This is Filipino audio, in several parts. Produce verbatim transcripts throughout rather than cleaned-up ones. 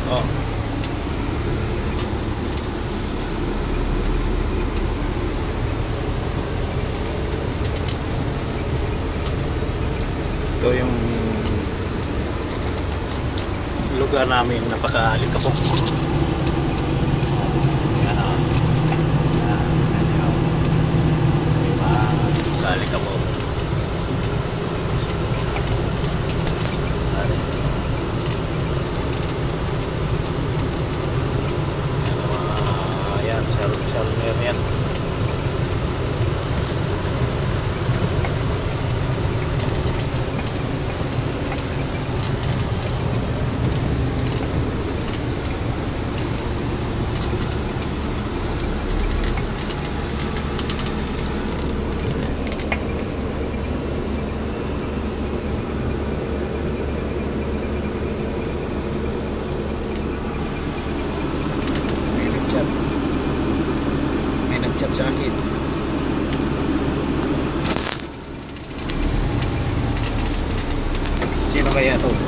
Oh. Ito yung lugar namin, napaka-alikabok. Yan o. Yan. Yan o. Diba? Napaka-alikabok. Yan o. Sharon-sharon yan yan. May nag-chat sa akin. Sino kaya to?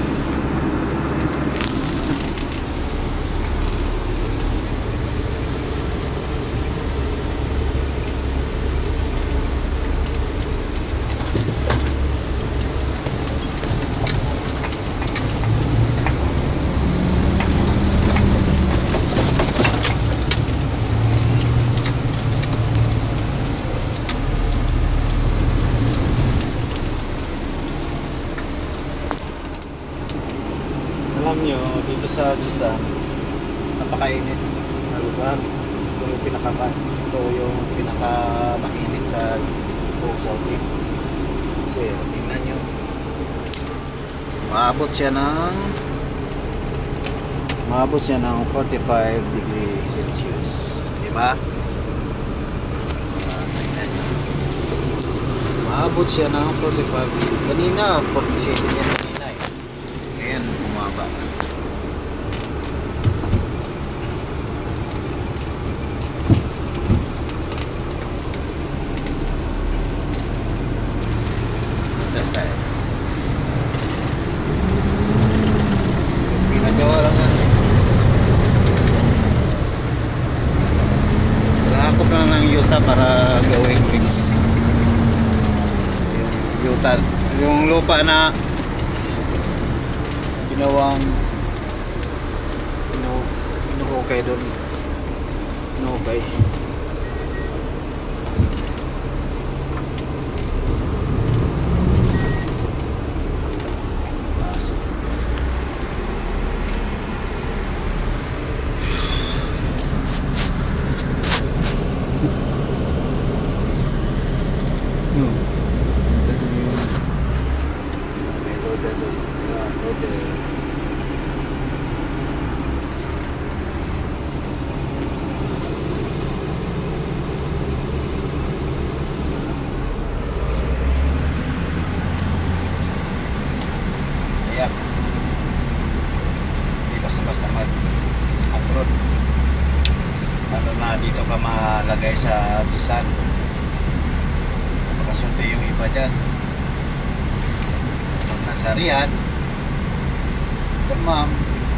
Alam nyo, dito sa Jisan, napakainit na lugar. Ito yung pinaka ito yung pinakamainit sa buong Saudi. Kasi tingnan nyo, maabot siya ng maabot siya ng forty-five degrees Celsius, diba? Uh, tingnan nyo, maabot siya ng forty-five. Kanina forty-seven yan kanina eh. Ayan, bumaba. Test tayo. Pinagawa lang na. Lahakot na ng yuta para gawing mix. Yung yuta, yung lupa na ginawang inu inuhukay doon, inuhukay. Pasok. Hmm. Ito yung may loader doon. Yan, loader. Hindi basta-basta mag-abroad. Ano na dito ka malagay sa Jisan. Makasunti yung iba dyan. Pag nasa Riyadh, Damam,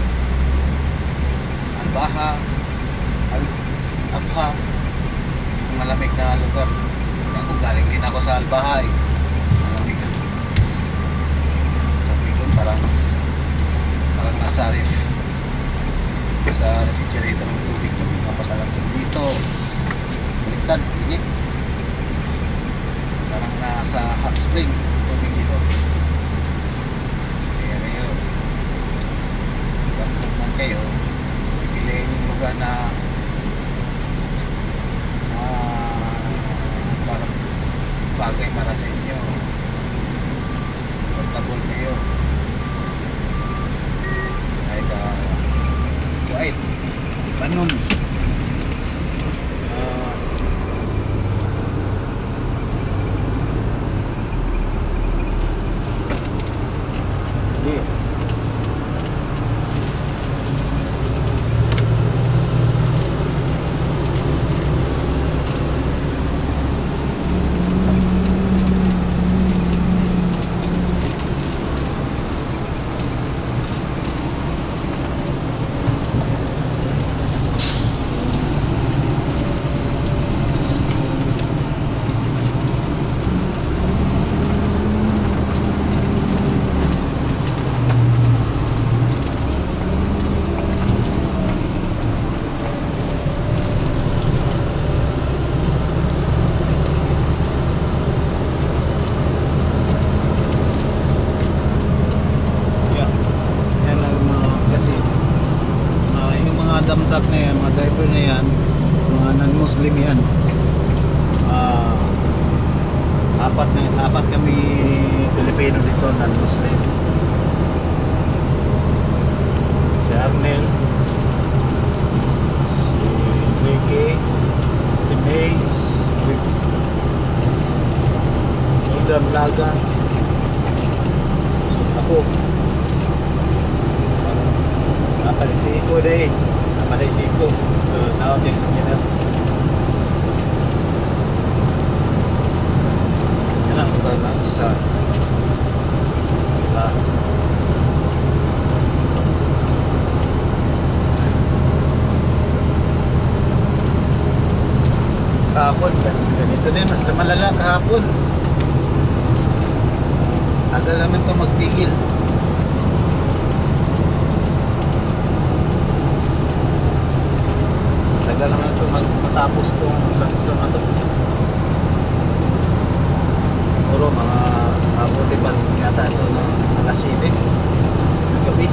Al-Baha, Al-Abha, malamig na lugar. Ako galing din ako sa Al-Baha eh. Malamig. Parang parang nasa ref sa refrigerator ng tubig ko, napakalamig. Dito baliktad, init, parang nasa hot spring tubig dito. Kaya kayo kapag man kayo piliin yung lugar na uh, parang bagay para sa inyo, comfortable kayo. Kuwait, Lebanon, uh, yeah. damtak na yan, mga driver na yan, mga non-Muslim yan. Ah, apat na apat kami Pilipino dito, non-Muslim. Si Arnel, si Ricky, si Mace, Hilda Blaga, ako. Napalit si Iko dahil napalit si Iko naot yung sakyanan. Yan ang mga ng Jisan, diba? Kahapon ganito din, mas malala kahapon. Tagal namin ito magtigil. Tagal naman ito matapos itong Sandstorm na ito. Puro mga mabuti pa yata ito ng alas siyete ng gabi.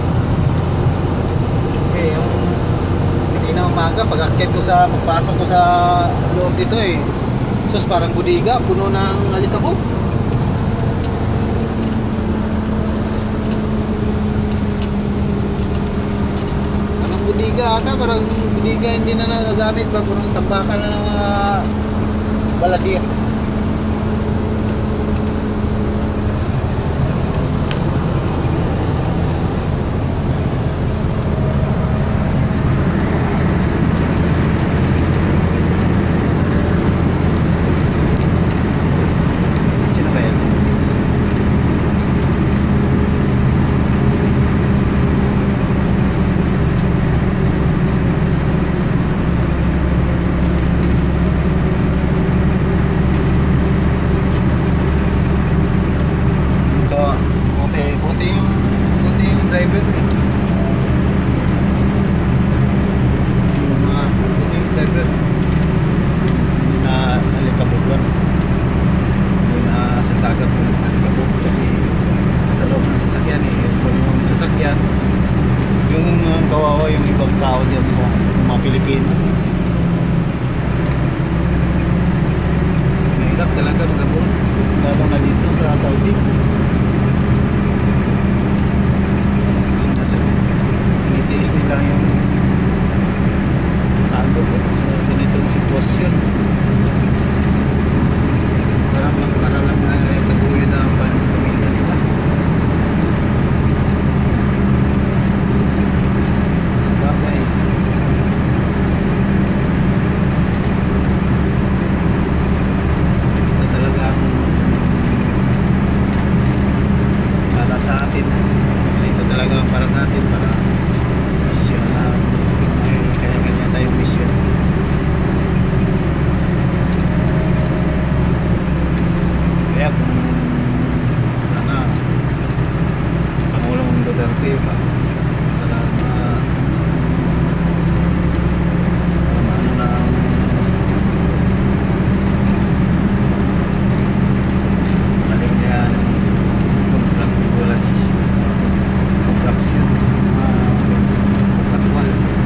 Eh, yung hindi na umaga, pag-akit ko sa, pagpasok ko sa loob dito eh, sus parang budiga, puno ng alikabok. Budiga ata, parang budiga hindi na nagagamit ba, parang tambakan na ng mga baladiya. Sino ba yan? Kawawa yung ibang tao dyan sa mga Pilipino. Mahirap talaga magabon, lalo na dito sa Saudi. Tinitiis nila yung ando sa ganitong sitwasyon. Para lang, para lang uh, taguhin na ang pamilya nila. Sabya. Ito talagang para sa atin. Ito talagang para sa atin, para mission na may kanya-kanya tayong mission. Kaya kung sana sa Pangulong Duterte pa para ma para maano na maling niya contract wala sis contraction contractual.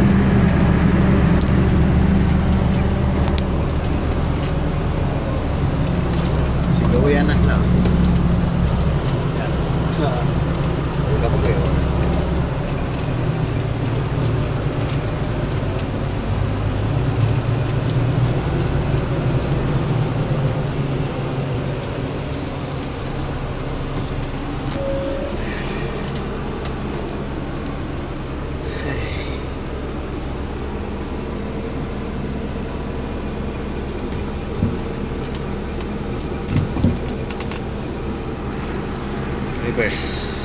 Sigaw yan na lang. Yan. Wala ko kayo. Reverse.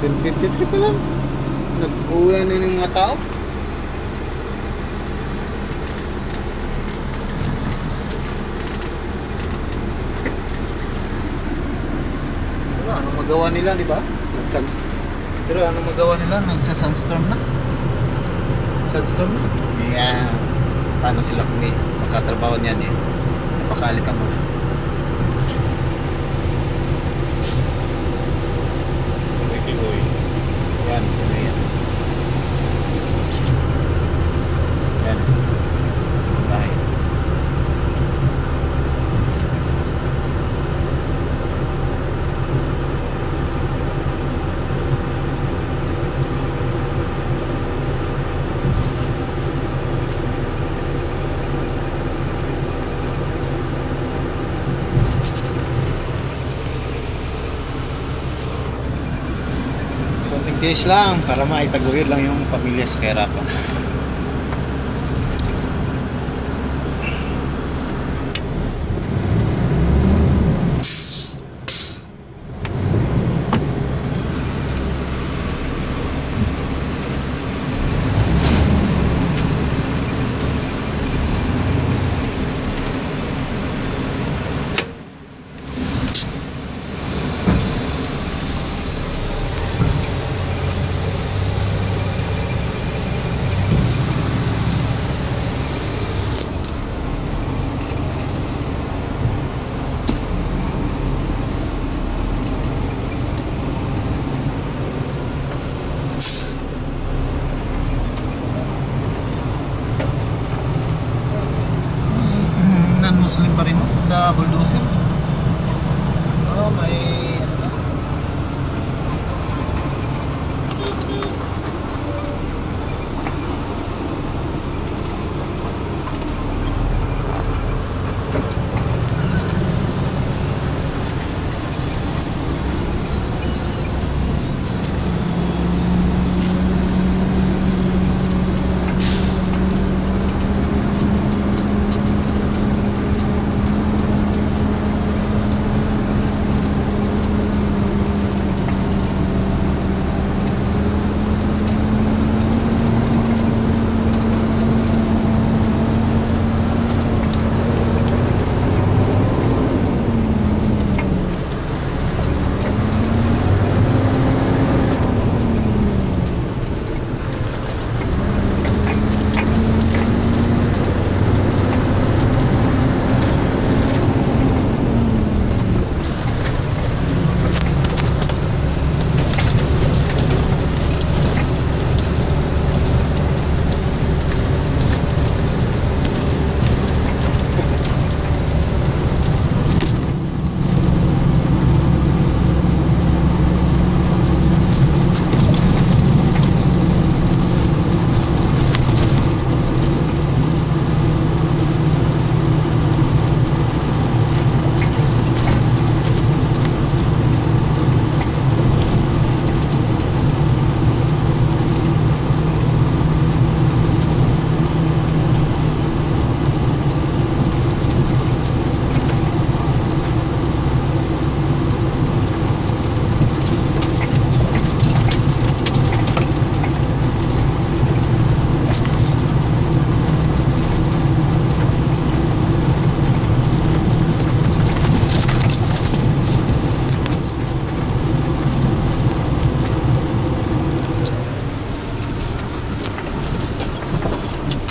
seven fifty-three pa lang. Nag-uwi na yung mga tao. Pero ano magawa nila, di ba? Nagsans Pero ano magawa nila? Nagsa-sandstorm na. Sandstorm na. Yeah. Paano sila kung may makatrabaho niyan eh? Napakali ka muna. Yan, ano yan? Yan. Bahay. Days lang para maitaguyod lang yung pamilya sa kahirapan. Non-Muslim pa rin sa bulldozer. Oh, may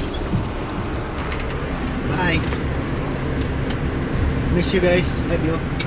miss you guys. Love you.